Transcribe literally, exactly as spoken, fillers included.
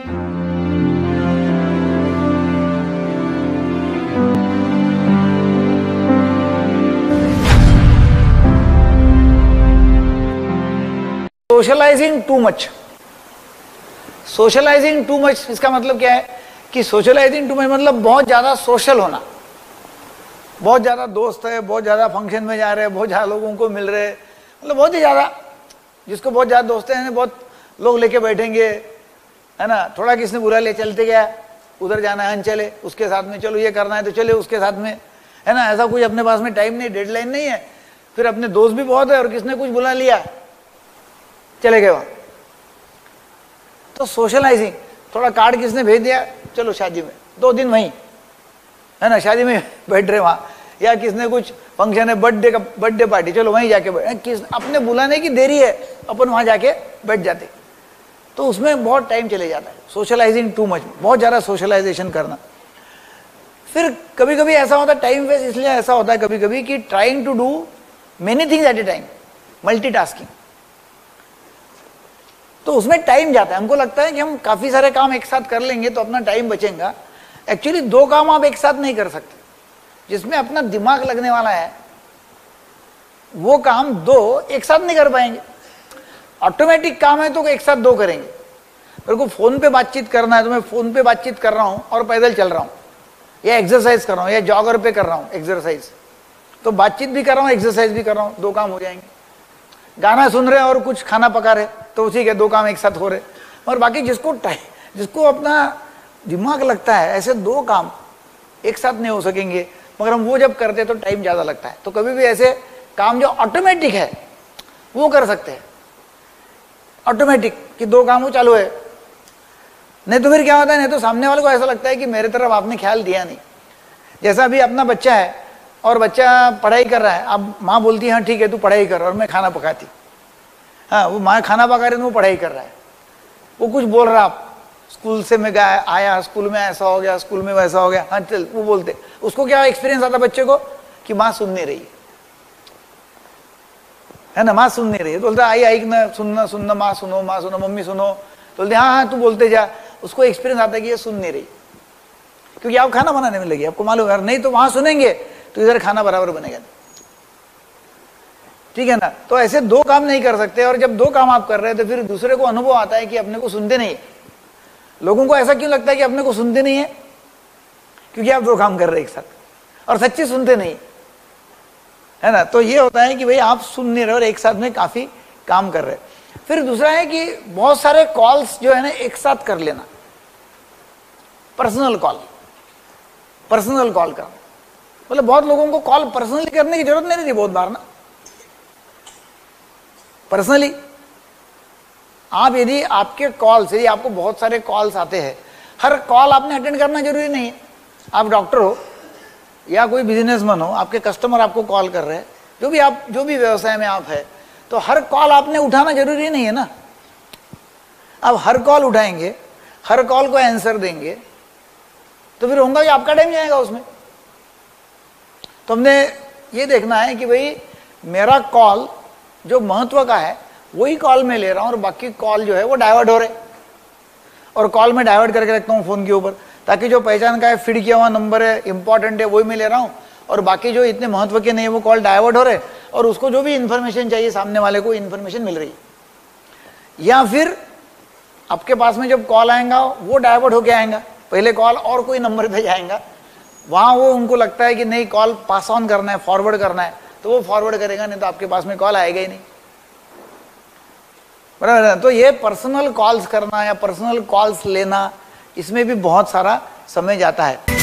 Socialising too much, socializing too much इसका मतलब क्या है कि सोशलाइजिंग टू मच मतलब बहुत ज्यादा सोशल होना, बहुत ज्यादा दोस्त है, बहुत ज्यादा फंक्शन में जा रहे हैं, बहुत ज्यादा लोगों को मिल रहे हैं, मतलब बहुत ही ज्यादा, जिसको बहुत ज्यादा दोस्त हैं बहुत लोग लेके बैठेंगे, है ना। थोड़ा किसने बुरा ले चलते गया, उधर जाना है चले उसके साथ में, चलो ये करना है तो चले उसके साथ में, है ना। ऐसा कुछ अपने पास में टाइम नहीं, डेडलाइन नहीं है, फिर अपने दोस्त भी बहुत है और किसने कुछ बुला लिया चले गए वहां। तो सोशलाइजिंग, थोड़ा कार्ड किसने भेज दिया, चलो शादी में, दो दिन वहीं, है ना, शादी में बैठ रहे वहां, या किसने कुछ फंक्शन है, बर्थडे का, बर्थडे पार्टी, चलो वहीं जाके बैठ, किस अपने बुलाने की देरी है अपन वहां जाके बैठ जाते, तो उसमें बहुत टाइम चले जाता है। सोशलाइजिंग टू मच, बहुत ज्यादा सोशलाइजेशन करना। फिर कभी कभी ऐसा होता है, टाइम वेस्ट इसलिए ऐसा होता है कभी कभी कि trying to do many things at a time, multitasking, तो उसमें टाइम जाता है। हमको लगता है कि हम काफी सारे काम एक साथ कर लेंगे तो अपना टाइम बचेगा। एक्चुअली दो काम आप एक साथ नहीं कर सकते, जिसमें अपना दिमाग लगने वाला है वो काम दो एक साथ नहीं कर पाएंगे। ऑटोमेटिक काम है तो एक साथ दो करेंगे। मेरे को फोन पे बातचीत करना है तो मैं फोन पे बातचीत कर रहा हूं और पैदल चल रहा हूं, या एक्सरसाइज कर रहा हूं, या जॉगर पे कर रहा हूं एक्सरसाइज, तो बातचीत भी कर रहा हूं, एक्सरसाइज भी कर रहा हूं, दो काम हो जाएंगे। गाना सुन रहे हैं और कुछ खाना पका रहे तो उसी के दो काम एक साथ हो रहे। और बाकी जिसको टाइम, जिसको अपना दिमाग लगता है, ऐसे दो काम एक साथ नहीं हो सकेंगे, मगर हम वो जब करते हैं तो टाइम ज्यादा लगता है। तो कभी भी ऐसे काम जो ऑटोमेटिक है वो कर सकते हैं, ऑटोमेटिक कि दो काम वो चालू है। नहीं तो फिर क्या होता है, नहीं तो सामने वाले को ऐसा लगता है कि मेरे तरफ आपने ख्याल दिया नहीं। जैसा अभी अपना बच्चा है और बच्चा पढ़ाई कर रहा है, अब माँ बोलती है हाँ ठीक है तू पढ़ाई कर, और मैं खाना पकाती, हाँ वो माँ खाना पका रही है, वो पढ़ाई कर रहा है, वो कुछ बोल रहा, आप स्कूल से मैं गया आया, स्कूल में ऐसा हो गया, स्कूल में वैसा हो गया, हाँ चल, वो बोलते, उसको क्या एक्सपीरियंस आता बच्चे को कि माँ सुन नहीं रही है ना, माँ सुन नहीं रही है, तो बोलता आई आई ना, सुनना सुनना, माँ सुनो, माँ सुनो, मम्मी सुनो, तो बोलते हाँ हाँ तू बोलते जा। उसको एक्सपीरियंस आता है कि ये सुन नहीं रही, क्योंकि आप खाना बनाने में लगे, आपको मालूम है, नहीं तो वहां सुनेंगे तो इधर खाना बराबर बनेगा, ठीक है ना। तो ऐसे दो काम नहीं कर सकते, और जब दो काम आप कर रहे हैं तो फिर दूसरे को अनुभव आता है कि अपने को सुनते नहीं है। लोगों को ऐसा क्यों लगता है कि अपने को सुनते नहीं है, क्योंकि आप दो काम कर रहे हैं एक साथ, और सच्ची सुनते नहीं है ना। तो ये होता है कि भाई आप सुन नहीं रहे और एक साथ में काफी काम कर रहे हैं। फिर दूसरा है कि बहुत सारे कॉल्स जो है ना एक साथ कर लेना, पर्सनल कॉल, पर्सनल कॉल करना, मतलब बहुत लोगों को कॉल पर्सनली करने की जरूरत नहीं रहती बहुत बार ना। पर्सनली आप यदि आपके कॉल्स, यदि आपको बहुत सारे कॉल्स आते हैं, हर कॉल आपने अटेंड करना जरूरी नहीं है। आप डॉक्टर हो या कोई बिजनेसमैन हो, आपके कस्टमर आपको कॉल कर रहे हैं, जो भी आप जो भी व्यवसाय में आप है, तो हर कॉल आपने उठाना जरूरी नहीं है ना। अब हर कॉल उठाएंगे, हर कॉल को आंसर देंगे, तो फिर होगा कि आपका टाइम जाएगा उसमें। तो हमने ये देखना है कि भाई मेरा कॉल जो महत्व का है वही कॉल में ले रहा हूं, और बाकी कॉल जो है वो डाइवर्ट हो रहे, और कॉल में डाइवर्ट करके रखता हूं फोन के ऊपर, ताकि जो पहचान का है, फीड किया हुआ नंबर है, इंपॉर्टेंट है, वही मैं ले रहा हूं, और बाकी जो इतने महत्व के नहीं है वो कॉल डाइवर्ट हो रहे, और उसको जो भी इंफॉर्मेशन चाहिए सामने वाले को इंफॉर्मेशन मिल रही। या फिर आपके पास में जब कॉल आएगा वो डाइवर्ट होके आएगा, पहले कॉल और कोई नंबर पे जाएगा, वहां वो उनको लगता है कि नहीं कॉल पास ऑन करना है, फॉरवर्ड करना है, तो वो फॉरवर्ड करेगा, नहीं तो आपके पास में कॉल आएगा ही नहीं, बराबर है। तो ये पर्सनल कॉल्स करना या पर्सनल कॉल्स लेना, इसमें भी बहुत सारा समय जाता है।